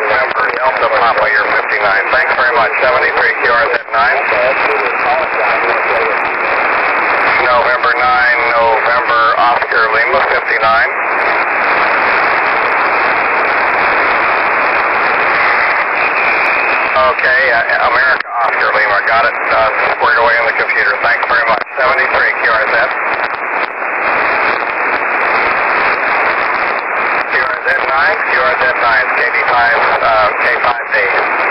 November Delta Papa, you're 59. Thanks very much. 73 QRZ9. November 9, November Oscar Lima, 59. Okay, America Oscar Lima, got it squared away in the computer. Thanks very much. 73 QRZ. QRZ9, QRZ9, KB5, K5D.